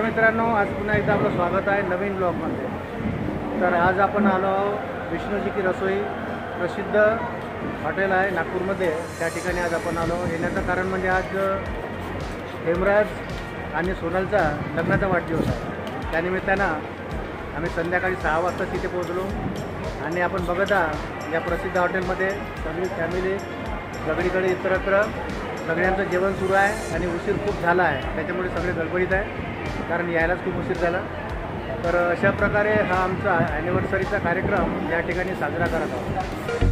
मित्रांनो, आज पुन्हा एकदा आपलं स्वागत आहे नवीन ब्लॉगमध्ये। तर आज आपण आलो आहोत विष्णूजी की रसोई प्रसिद्ध हॉटेल आहे नागपूरमध्ये, त्या ठिकाणी आज आपण आलो। येण्याचं कारण म्हणजे आज हेमराज आणि सोनलचा लग्नाचा वाढदिवस आहे। त्यानिमित्तानं आम्ही संध्याकाळी 6 वाजता तिथे पोहोचलो आणि आपण बघत आहात या प्रसिद्ध हॉटेलमध्ये सगळी फॅमिली सगळीकडे इतरत्र सगळ्यांचं जेवण सुरू आहे आणि उशीर खूप झाला आहे, त्याच्यामुळे सगळे गडबडीत आहे कारण यायलाच खूप उशीर झाला। तर अशा प्रकारे हा आमचा ॲनिव्हर्सरीचा कार्यक्रम या ठिकाणी साजरा करत आहोत।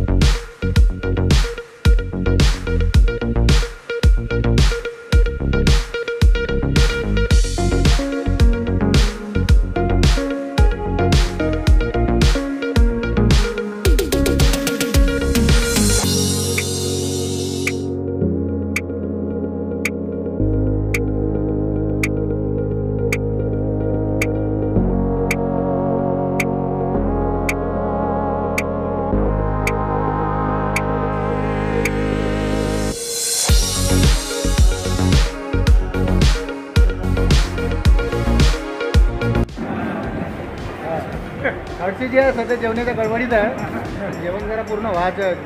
हर्षी जी आहे सध्या जेवणाच्या गडबडीत आहे, जेवण जरा पूर्ण व्हायचं आहे।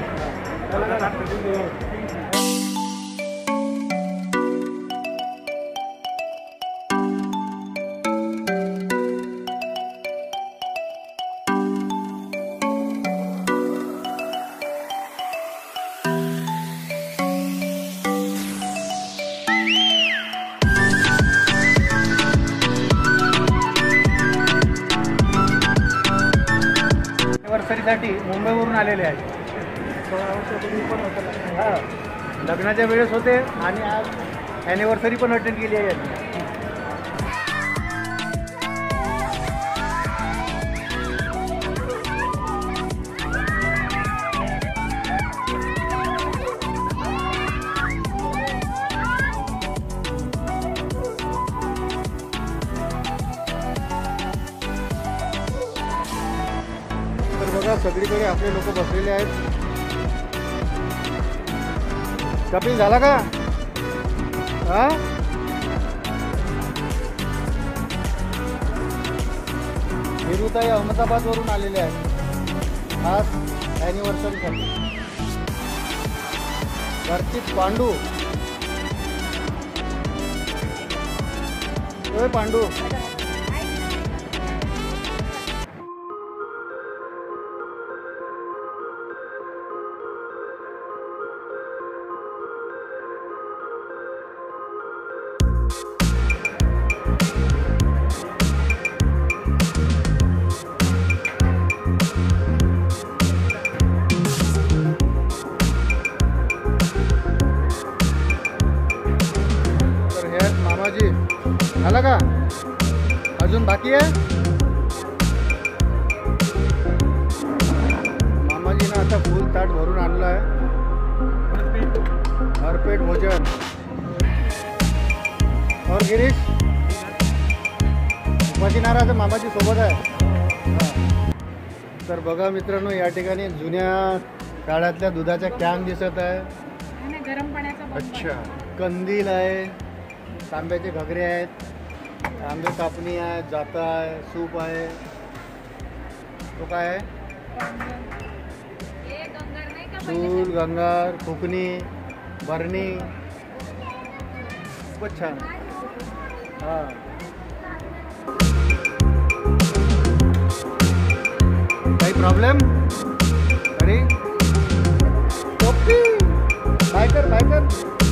ॲनिव्हर्सरीसाठी मुंबईवरून आलेले आहेत। 16 वर्षापूर्वी पण होतं, हां लग्नाच्या वेळेस होते आणि आज ॲनिव्हर्सरी पण अटेंड केली आहे यांनी। सगळीकडे आपले लोक बसलेले आहेत। कपिल झाला का? हा विरुताई अहमदाबादवरून आलेले आहेत आज ॲनिव्हर्सरीसाठी। घरचीच पांडू, होय पांडू। मामाजी झाला का? अजून बाकी आहे? मामाजीनं आता फुल ताट भरून आणलं आहे, भरपेट भोजन। और गिरीश उपाशी नाराज मामाजी सोबत आहे। तर बघा मित्रांनो, या ठिकाणी जुन्या काळातल्या दुधाच्या कॅन दिसत आहे, गरम पाण्याचा अच्छा कंदील आहे, तांब्याचे घगरे आहेत, तांबे कापणी आहे, जाता आहे, सूप आहे, तो काय आहे चूल, गंगार, फुकणी, बरणी, खूपच छान। हां काही प्रॉब्लेम? अरे बायकर बायकर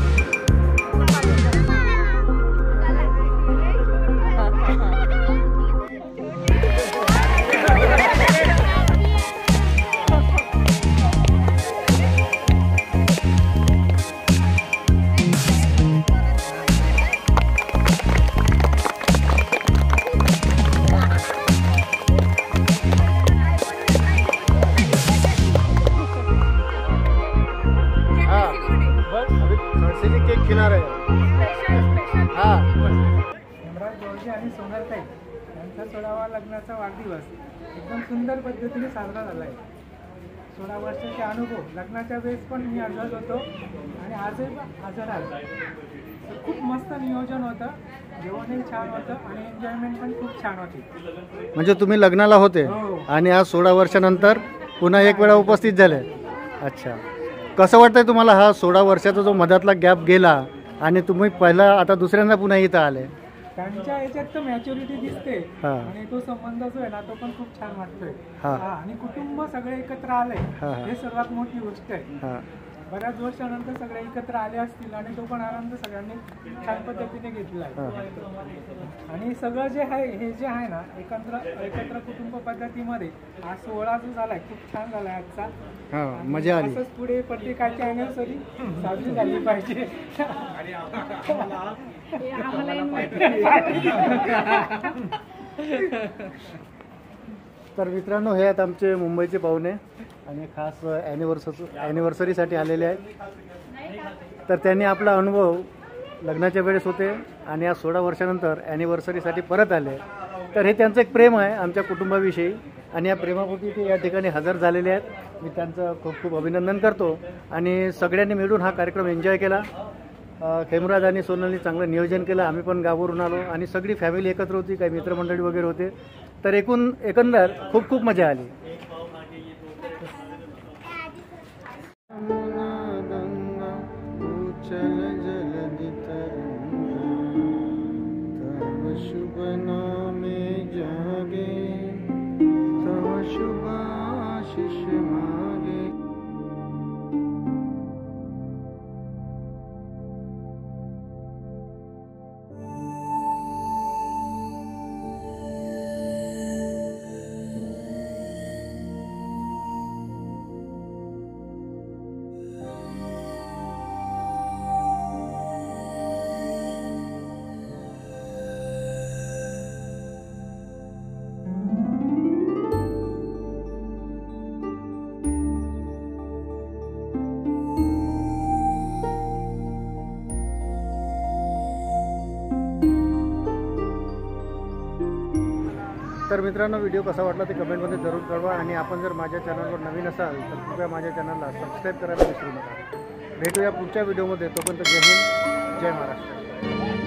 केक खिला रहे हाँ हेमराज जोशी आणि सोनलताई यांचा 16वा लग्नाचा वाढदिवस एकदम सुंदर पद्धतीने साजरा झाला आहे। 16 वर्षाचे अनुभव. लग्नाच्या वेळेस पण मी हजर होतो आणि आजही हजर आहे. तर खूप मस्त नियोजन होतं, जेवणही छान होतं आणि एन्जॉयमेंट पण खूप छान होती. म्हणजे तुम्ही लग्नाला होते हो. आणि आज 16 वर्षानंतर पुन्हा एक वेळा उपस्थित झाले. अच्छा, कसं वाटतंय तुम्हाला हा 16 वर्षाचा जो मधातला गॅप गेला आणि तुम्ही पहिला आता दुसऱ्यांदा पुन्हा इथं आले? त्यांच्या याच्यात तर मॅच्युरिटी दिसते हा. आणि तो संबंध जो आहे ना तो पण खूप छान वाटतोय. हा. हा, आणि कुटुंब सगळे एकत्र आले हा. हे सर्वात मोठी गोष्ट आहे. हां बऱ्याच वर्षानंतर सगळे एकत्र आले असतील आणि तो पण आनंद सगळ्यांनी छान पद्धतीने घेतला आहे. आणि सगळं जे आहे हे जे आहे ना एकत्र कुटुंब पद्धतीमध्ये हा 16 जो झालाय खूप छान झालाय आजचा. हां, मजा आली. असंच पुढे प्रत्येकाची अॅनिव्हर्सरी साजरी झाली पाहिजे. तर मित्रांनो, हे आहेत आमचे मुंबईचे पाहुणे आणि खास ॲनिव्हर्सरीसाठी आलेले आहेत. तर त्यांनी आपला अनुभव लग्नाच्या वेळेस होते आणि आज 16 वर्षानंतर ॲनिव्हर्सरीसाठी परत आले. तर हे त्यांचं एक प्रेम आहे आमच्या कुटुंबाविषयी आणि या प्रेमापोटी ते या ठिकाणी हजर झालेले आहेत. मी त्यांचं खूप खूप अभिनंदन करतो आणि सगळ्यांनी मिळून हा कार्यक्रम एन्जॉय केला. खेमराज आणि सोनलनी चांगलं नियोजन केलं. आम्ही पण गावावरून आलो आणि सगळी फॅमिली एकत्र होती, काही मित्रमंडळी वगैरे होते. तर एकंदर खूप खूप मजा आली. शुभ नामे जागे तव शुभ आशीष मागे. तर मित्रांनो, व्हिडिओ कसा वाटला ते कमेंटमध्ये जरूर कळवा आणि आपण जर माझ्या चॅनलवर नवीन असाल तर कृपया माझ्या चॅनलला सबस्क्राईब करायला विसरू नका. भेटूया पुढच्या व्हिडिओमध्ये. तोपर्यंत जय हिंद, जय महाराष्ट्र.